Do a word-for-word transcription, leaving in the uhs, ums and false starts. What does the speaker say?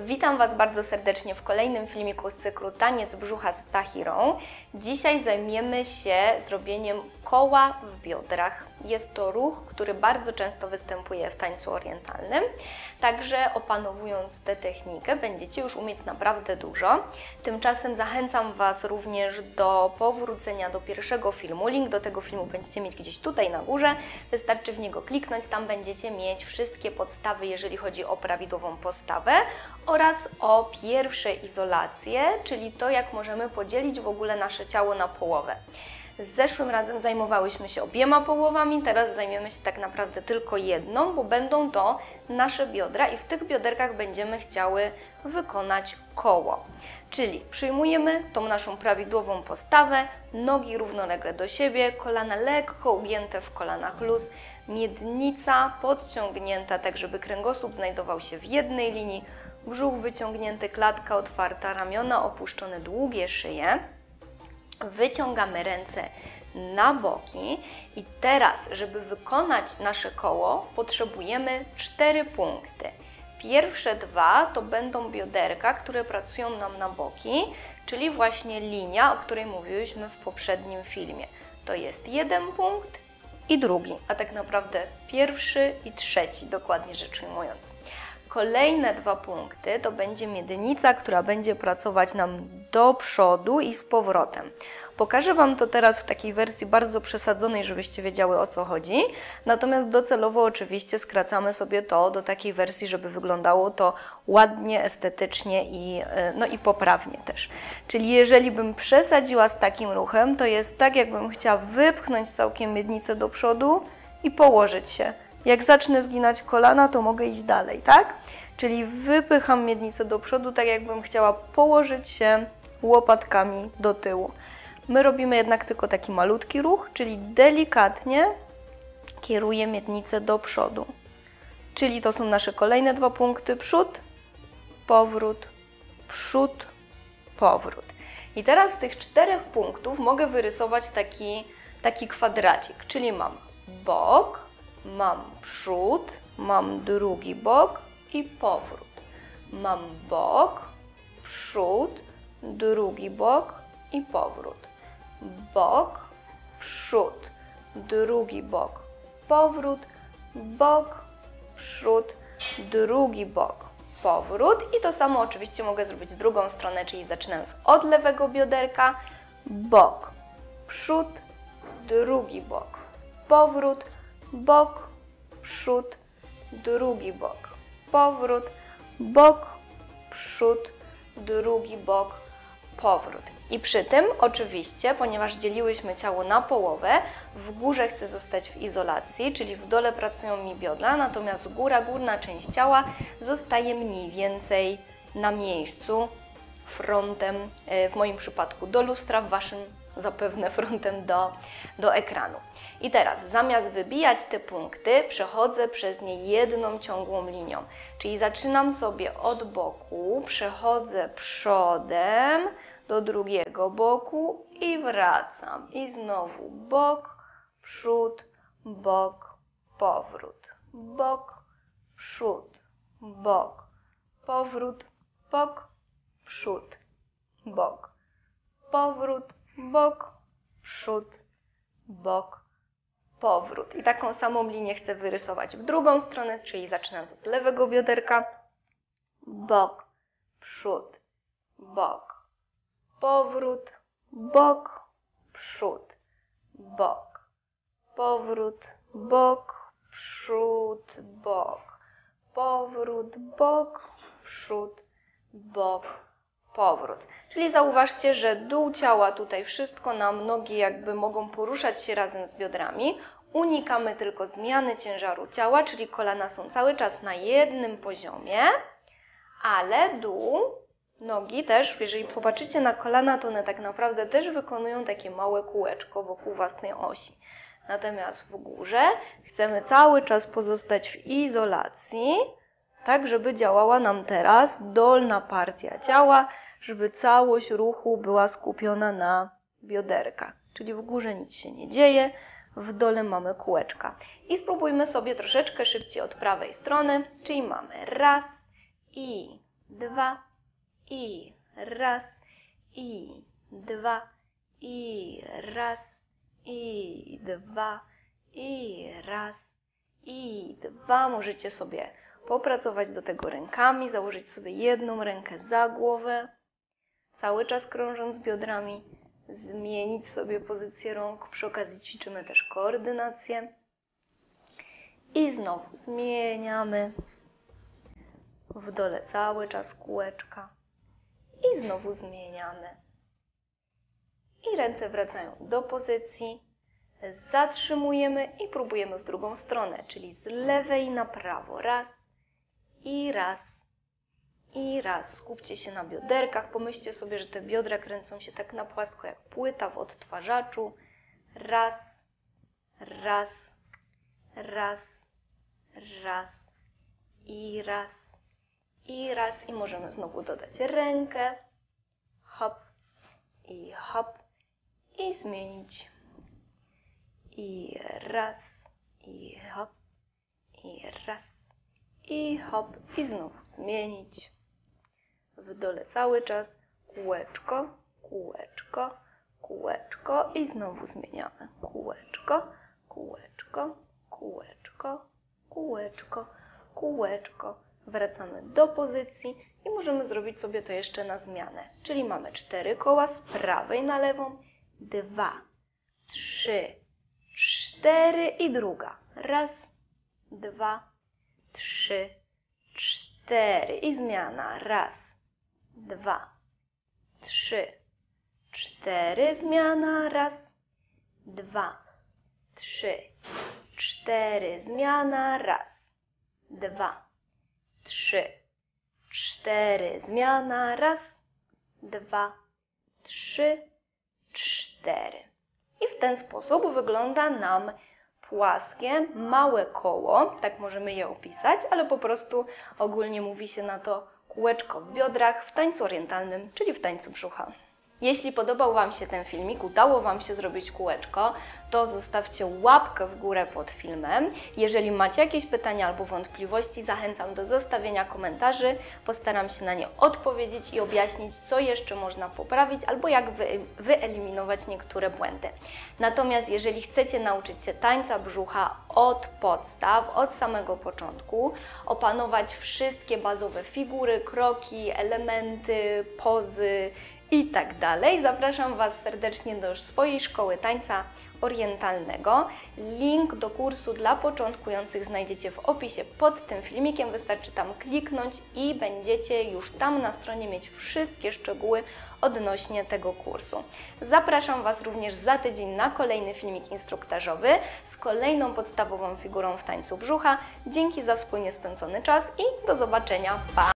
Witam Was bardzo serdecznie w kolejnym filmiku z cyklu Taniec brzucha z Tahirą. Dzisiaj zajmiemy się zrobieniem koła w biodrach. Jest to ruch, który bardzo często występuje w tańcu orientalnym, także opanowując tę technikę będziecie już umieć naprawdę dużo. Tymczasem zachęcam Was również do powrócenia do pierwszego filmu. Link do tego filmu będziecie mieć gdzieś tutaj na górze. Wystarczy w niego kliknąć, tam będziecie mieć wszystkie podstawy, jeżeli chodzi o prawidłową postawę oraz o pierwsze izolacje, czyli to, jak możemy podzielić w ogóle nasze ciało na połowę. Zeszłym razem zajmowałyśmy się obiema połowami, teraz zajmiemy się tak naprawdę tylko jedną, bo będą to nasze biodra i w tych bioderkach będziemy chciały wykonać koło. Czyli przyjmujemy tą naszą prawidłową postawę, nogi równolegle do siebie, kolana lekko ugięte w kolanach luz, miednica podciągnięta tak, żeby kręgosłup znajdował się w jednej linii, brzuch wyciągnięty, klatka otwarta, ramiona opuszczone, długie szyje. Wyciągamy ręce na boki i teraz, żeby wykonać nasze koło, potrzebujemy cztery punkty. Pierwsze dwa to będą bioderka, które pracują nam na boki, czyli właśnie linia, o której mówiłyśmy w poprzednim filmie. To jest jeden punkt i drugi, a tak naprawdę pierwszy i trzeci, dokładnie rzecz ujmując. Kolejne dwa punkty to będzie miednica, która będzie pracować nam do przodu i z powrotem. Pokażę Wam to teraz w takiej wersji bardzo przesadzonej, żebyście wiedziały, o co chodzi. Natomiast docelowo oczywiście skracamy sobie to do takiej wersji, żeby wyglądało to ładnie, estetycznie i, no i poprawnie też. Czyli jeżeli bym przesadziła z takim ruchem, to jest tak, jakbym chciała wypchnąć całkiem miednicę do przodu i położyć się. Jak zacznę zginać kolana, to mogę iść dalej, tak? Czyli wypycham miednicę do przodu, tak jakbym chciała położyć się łopatkami do tyłu. My robimy jednak tylko taki malutki ruch, czyli delikatnie kieruję miednicę do przodu. Czyli to są nasze kolejne dwa punkty. Przód, powrót, przód, powrót. I teraz z tych czterech punktów mogę wyrysować taki, taki kwadracik, czyli mam bok, mam przód, mam drugi bok i powrót. Mam bok, przód, drugi bok i powrót. Bok, przód, drugi bok, powrót, bok, przód, drugi bok, powrót. I to samo oczywiście mogę zrobić w drugą stronę, czyli zaczynając od lewego bioderka, bok, przód, drugi bok, powrót, bok, przód, drugi bok, powrót, bok, przód, drugi bok, powrót. I przy tym oczywiście, ponieważ dzieliłyśmy ciało na połowę, w górze chcę zostać w izolacji, czyli w dole pracują mi biodra, natomiast góra, górna część ciała zostaje mniej więcej na miejscu, frontem, w moim przypadku do lustra, w Waszym zapewne frontem do, do ekranu. I teraz zamiast wybijać te punkty, przechodzę przez nie jedną ciągłą linią. Czyli zaczynam sobie od boku, przechodzę przodem do drugiego boku i wracam. I znowu bok, przód, bok, powrót. Bok, przód, bok, powrót, bok, przód, bok, powrót, bok, przód, bok, powrót. I taką samą linię chcę wyrysować w drugą stronę, czyli zaczynając od lewego bioderka, bok, przód, bok, powrót, bok, przód, bok, powrót, bok, przód, bok, powrót, bok, przód, bok, powrót. Czyli zauważcie, że dół ciała, tutaj wszystko nam, nogi jakby mogą poruszać się razem z biodrami. Unikamy tylko zmiany ciężaru ciała, czyli kolana są cały czas na jednym poziomie, ale dół, nogi też, jeżeli popatrzycie na kolana, to one tak naprawdę też wykonują takie małe kółeczko wokół własnej osi. Natomiast w górze chcemy cały czas pozostać w izolacji, tak żeby działała nam teraz dolna partia ciała, żeby całość ruchu była skupiona na bioderkach. Czyli w górze nic się nie dzieje, w dole mamy kółeczka. I spróbujmy sobie troszeczkę szybciej od prawej strony, czyli mamy raz i dwa i raz i dwa i raz i dwa i raz i dwa. Możecie sobie popracować do tego rękami, założyć sobie jedną rękę za głowę, cały czas krążąc biodrami, zmienić sobie pozycję rąk. Przy okazji ćwiczymy też koordynację. I znowu zmieniamy. W dole cały czas kółeczka. I znowu zmieniamy. I ręce wracają do pozycji. Zatrzymujemy i próbujemy w drugą stronę, czyli z lewej na prawo. Raz i raz i raz. Skupcie się na bioderkach. Pomyślcie sobie, że te biodra kręcą się tak na płasko jak płyta w odtwarzaczu. Raz, raz, raz, raz i raz i raz. I możemy znowu dodać rękę. Hop i hop i zmienić. I raz, i hop, i raz, i hop, i znów zmienić. W dole cały czas kółeczko, kółeczko, kółeczko i znowu zmieniamy. Kółeczko, kółeczko, kółeczko, kółeczko, kółeczko. Wracamy do pozycji i możemy zrobić sobie to jeszcze na zmianę. Czyli mamy cztery koła z prawej na lewą, dwa, trzy, cztery i druga. Raz, dwa, trzy, cztery i zmiana. Raz, dwa, trzy, cztery, zmiana. Raz, dwa, trzy, cztery, zmiana. Raz, dwa, trzy, cztery, zmiana. Raz, dwa, trzy, cztery. I w ten sposób wygląda nam płaskie, małe koło, tak możemy je opisać, ale po prostu ogólnie mówi się na to kółeczko w biodrach w tańcu orientalnym, czyli w tańcu brzucha. Jeśli podobał Wam się ten filmik, udało Wam się zrobić kółeczko, to zostawcie łapkę w górę pod filmem. Jeżeli macie jakieś pytania albo wątpliwości, zachęcam do zostawienia komentarzy. Postaram się na nie odpowiedzieć i objaśnić, co jeszcze można poprawić albo jak wy, wyeliminować niektóre błędy. Natomiast jeżeli chcecie nauczyć się tańca brzucha od podstaw, od samego początku, opanować wszystkie bazowe figury, kroki, elementy, pozy, i tak dalej. Zapraszam Was serdecznie do swojej szkoły tańca orientalnego. Link do kursu dla początkujących znajdziecie w opisie pod tym filmikiem. Wystarczy tam kliknąć i będziecie już tam na stronie mieć wszystkie szczegóły odnośnie tego kursu. Zapraszam Was również za tydzień na kolejny filmik instruktażowy z kolejną podstawową figurą w tańcu brzucha. Dzięki za wspólnie spędzony czas i do zobaczenia. Pa!